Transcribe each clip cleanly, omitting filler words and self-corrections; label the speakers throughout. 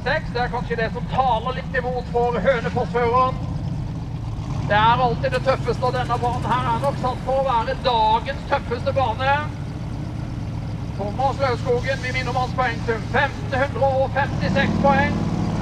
Speaker 1: 6. Det er kanskje det som taler litt imot for Hønefoss-føreren. Det er alltid det tøffeste, og denne banen her er nok satt for å være dagens tøffeste bane. Thomas Løvskogen, vi minner om hans poengsum. 1556 poeng.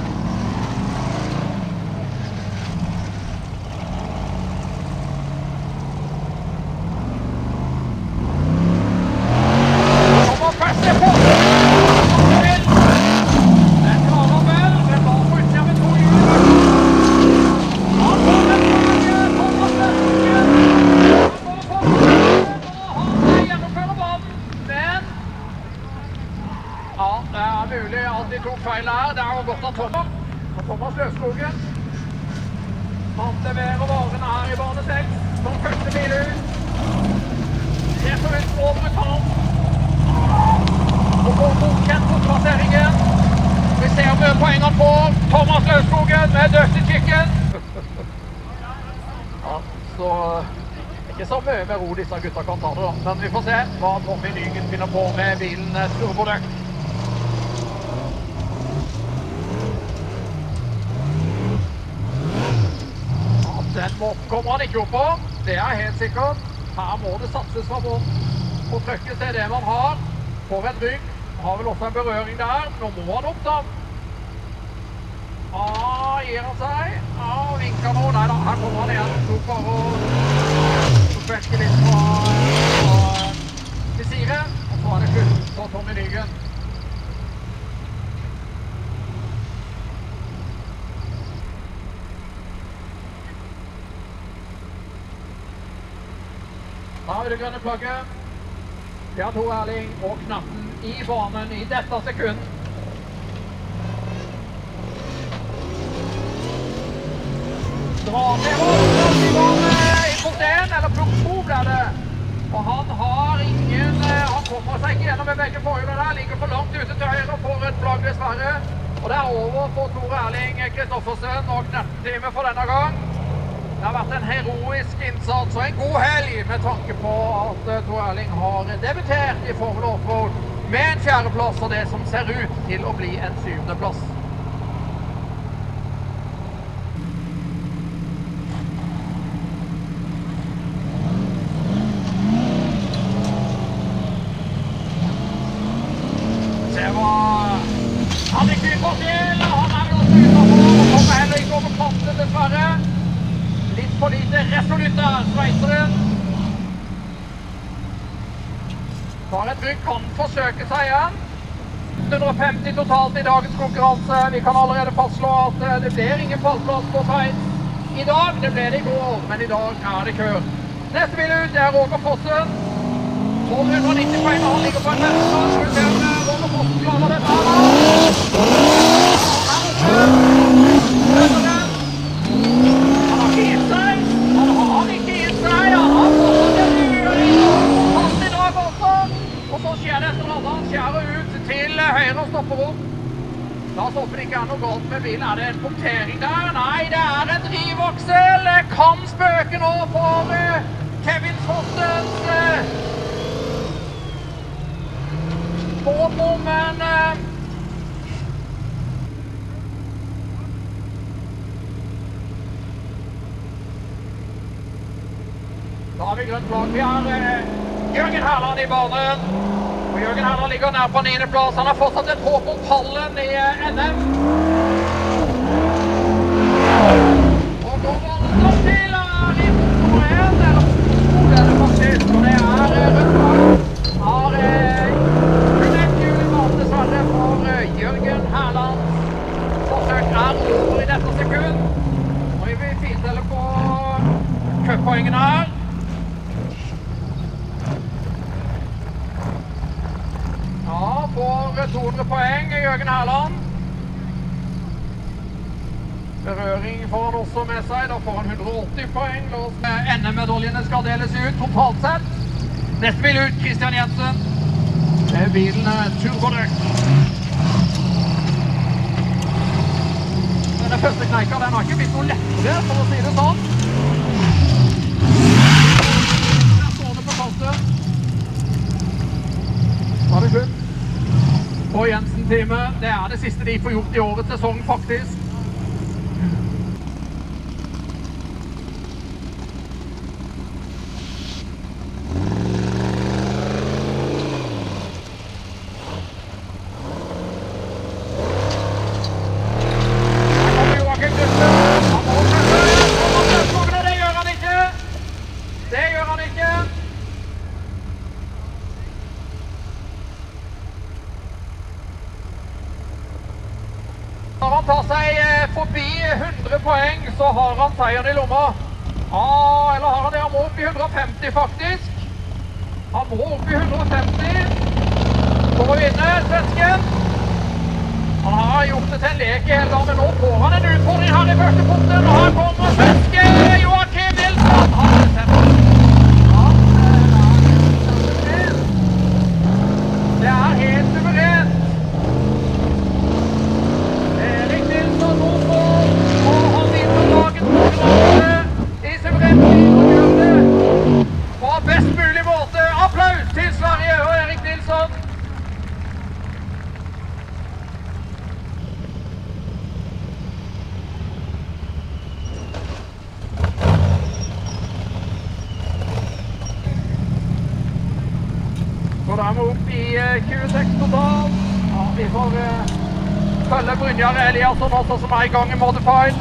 Speaker 1: Thomas Løvskogen. Han leverer varene her i bane 6. Som første bil ut. Rett og ut og brutalt. Og går godkjent på plasseringen. Vi ser hvor mye poeng han får. Thomas Løvskogen med Dirty Chicken. Ja, så ikke så mye med ro disse gutta kan ta det da. Men vi får se hva Tommy Nygen finner på med bilen Turbodøk. Den måten kommer han ikke opp på, det er helt sikkert. Her må det satses fra bånd. På trøkket til det man har. For et rygg. Har vel også en berøring der. Nå må han opp da. Gir han seg? Vinker nå. Nei da, her kommer han igjen. Tok bare å kvekke litt fra visiret. Og så er det slutt på Tommy Nygen. Da har vi det grønne plagget. Vi har Tor Erling og Knappen i banen i dette sekund. Drar nedover i bane i punkt 1, eller punkt 2 blir det. Og han har ingen, han kommer seg ikke gjennom med begge forhjulene der, ligger for langt ute til høyre og får et plagg dessverre. Og det er over for Tor Erling Kristoffersen og Knappen-teamet for denne gang. Det har vært en heroisk innsats og en god helg med tanke på at Tor Erling har debutert i Formel Offroad med en 4. plass og det som ser ut til å bli en 7. plass. Se hva han gikk ut på fjell, han er vel også utenfor og kommer heller ikke over kanten dessverre. Litt for lite resolutt der, sveitseren. Tar et rygg, kan forsøke seg igjen. 150 totalt i dagens konkurranse. Vi kan allerede fastslå at det blir ingen fallplass på Sveits i dag. Det ble det i går, men i dag er det kør. Neste bil ut, det er Roger Fossen. 1290 poeng, han ligger på en 15-plass. Vi ser Roger Fossen klarer dette her. Høyre og stopper opp. Da stopper det ikke noe galt med bilen. Er det en punktering der? Nei, det er en drivaksel. Kan spøke nå for Kevin Fossens båtbommen. Da har vi grønt flagg. Vi har Jørgen Herland i banen. Og Jørgen Herland ligger nær på 9. plass. Han har fortsatt et håp om pallen i NM. Og går voldsomt til litt nummer 1, eller hvor er det faktisk? Og det er rødt flagg. Har kun et hjul i banen dessverre for Jørgen Herland. Forsøk er over i dette sekund. Og vi vil fintelle på cuppoengene her. Får 200 poeng, Jørgen Herland. Berøring får han også med seg, da får han 180 poeng. NM-medaljene skal deles ut totalt sett. Neste bil ut, Christian Jensen. Det er bilen Turbodøk. Denne første kneika, den har ikke blitt noe lettere, for å si det sånn. Der står det på kastet. Da er det slutt. Og Jensen halvtime. Det er det siste de får gjort i årets sesong, faktisk. Når han tar seg forbi 100 poeng, så har han seieren i lomma. Eller har han det? Han må opp i 150 faktisk. Han må opp i 150 for å vinne, svensken. Han har gjort det til en lek i hele dag, men nå får han en utfordring her i første punkten. Og her kommer svenske Joakim Nilsson. Det er helt suverent. På best mulig måte. Applaus til Sverige og Erik Nilsson. Så da er vi opp i 26 total. Ja, vi får følge Brynjar Eliasson også, som er i gang i Modified.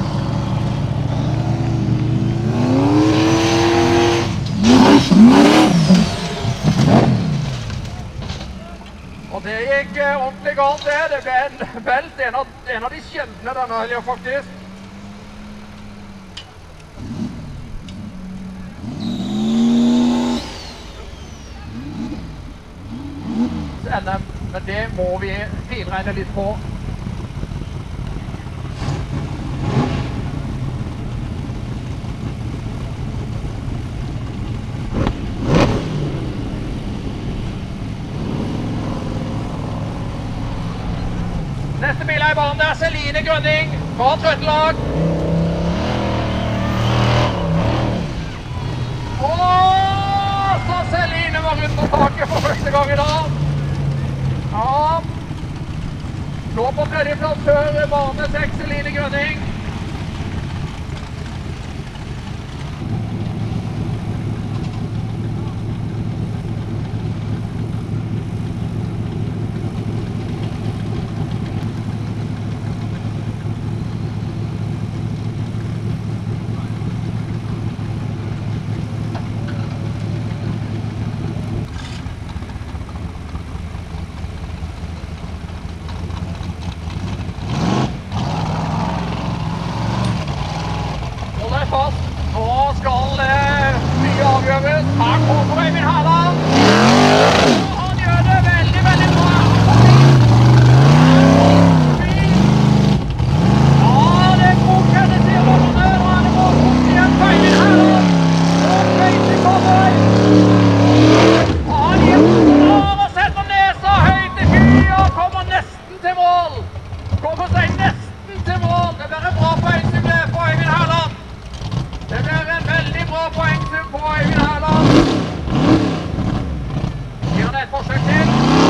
Speaker 1: Og det gikk ordentlig galt det. Det ble en velt, en av de sjeldne denne helgen faktisk. NM, men det må vi finregne litt på. Neste bil er i banen, det er Celine Grønning fra Trøndelag. Så Celine var rundt på taket for første gang i dag. Ja, nå på tredjeplass før bane 6, Celine Grønning. Nå skal mye avgjøres. Her kommer Øyvind Herland. Han gjør det veldig, veldig bra. Ja, det godkjennes i rollene. Nå er det målpunkt igjen på Øyvind Herland. Og Øyvind kommer. Han gir og setter nesa høyt i sky og kommer nesten til mål. Kommer seg nesten til mål. Det blir en bra poengsum på Øyvind Herland. Det blir en veldig bra poengsum på Øyvind Herland. Gir han et forsøk til.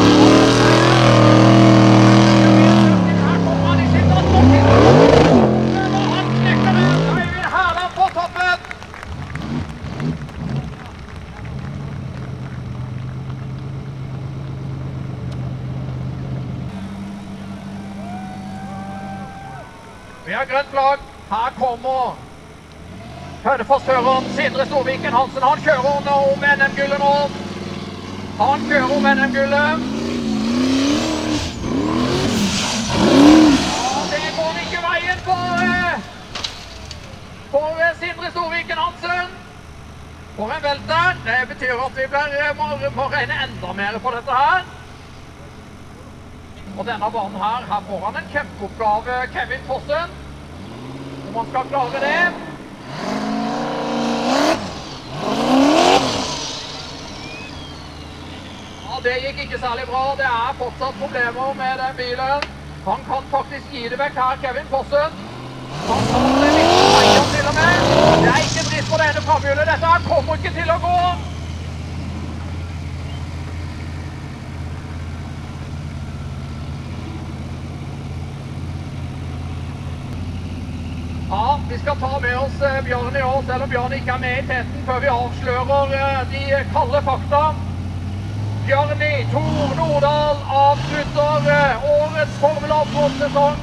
Speaker 1: Her kommer han i sitt annet. Og han knekker ut. Øyvind Herland på toppen. Vi har grønt flagg. Her kommer Hønefoss-føreren Sindre Storviken Hansen. Han kjører nå om NM-gullet nå. Han kjører om NM-gullet. Ja, det går ikke veien for Sindre Storviken Hansen. For en velt der. Det betyr at vi må regne enda mer på dette her. Og denne banen her får han en kjempeoppgave, Kevin Fossen. Om han skal klare det. Ja, det gikk ikke særlig bra. Det er fortsatt problemer med den bilen. Han kan faktisk gi det vekk her, Kevin Fossen. Han tar det litt på veien til og med. Det er ikke dritt på denne framhjulet. Dette her kommer ikke til å gå. vi skal ta med oss Bjørn i år, selv om Bjørn ikke er med i tetten, før vi avslører de kalde fakta. Bjørni Tor Nordahl avslutter årets Formel 8-sesong.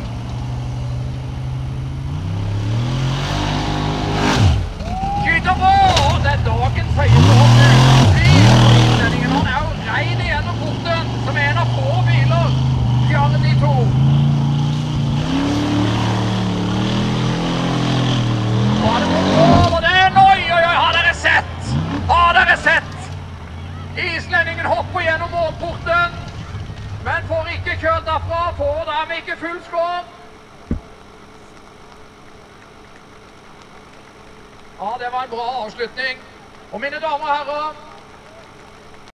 Speaker 1: Skyter på! Det er dagens høyeste hopp uten tvil. Han er jo rein igjennom porten, som en av få biler. Bjørni Tor. Nå er det på over den. Oi, oi, oi, har dere sett? Har dere sett? Islendingen hopper gjennom målporten, men får ikke kjørt derfra, får dermed ikke full score. Ja, det var en bra avslutning. Og mine damer og herrer,